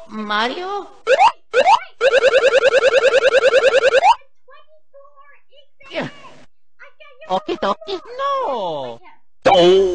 Mario? Yeah. Okay, okay. No. Oh.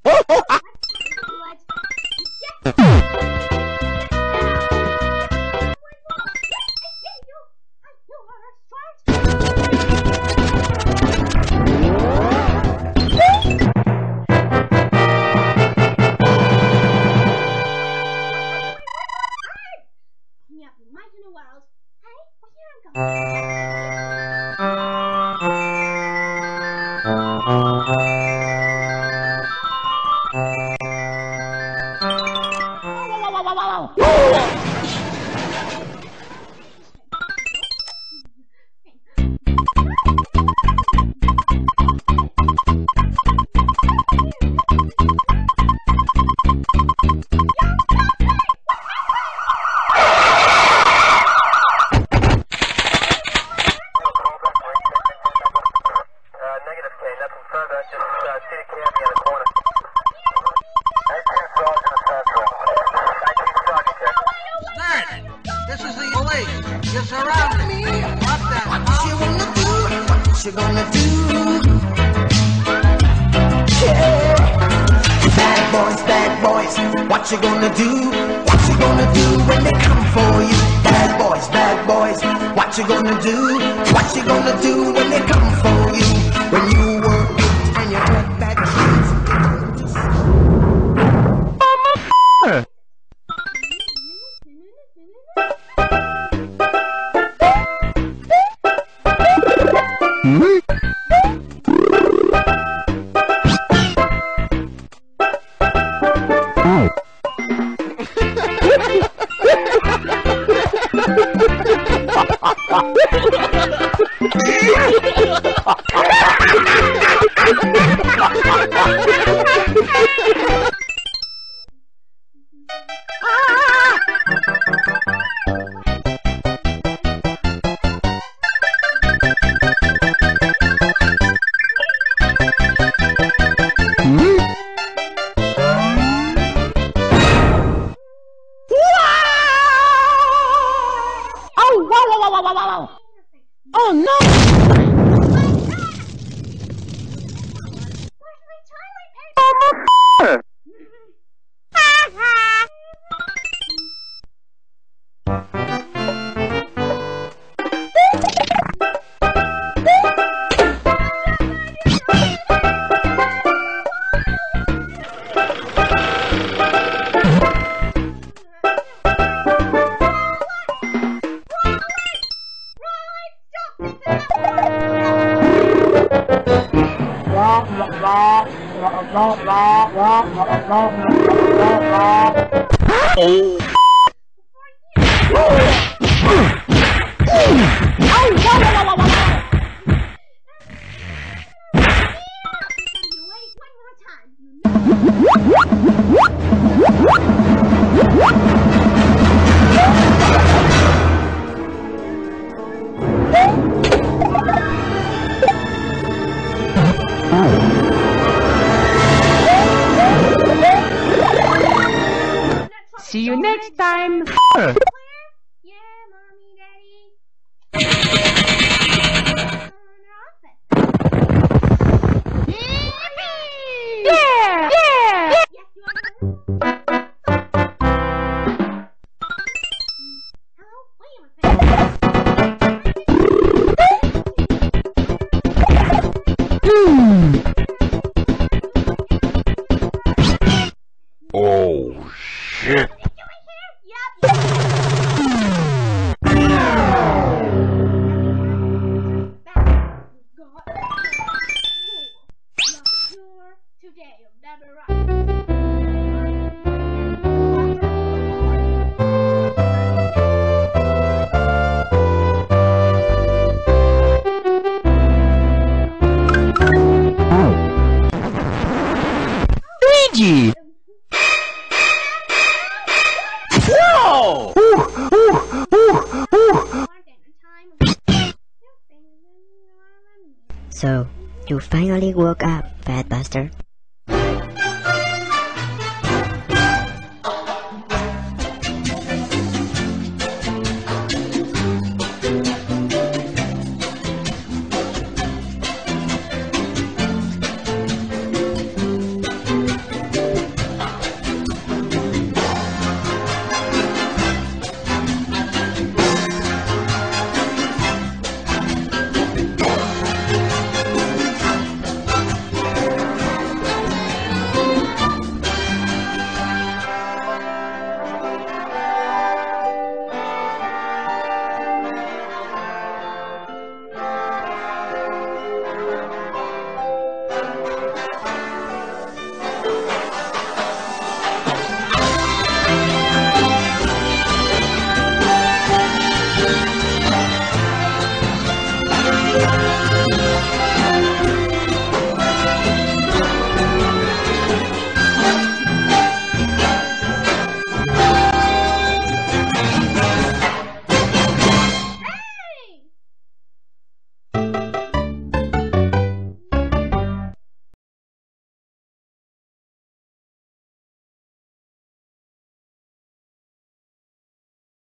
This is the police. You're surrounded. What the hell? What you gonna do? What you gonna do? Yeah. Bad boys, what you gonna do? What you gonna do when they come for you? Bad boys, what you gonna do? What you gonna do when they come for you? When you were 8 and you had bad dreams. Oh no! See you next time. Yeah, Mommy, Daddy. Yeah! Yeah! Oh, shit. Today you'll never run. Luigi! Whoa! So, you finally woke up, Fat Buster.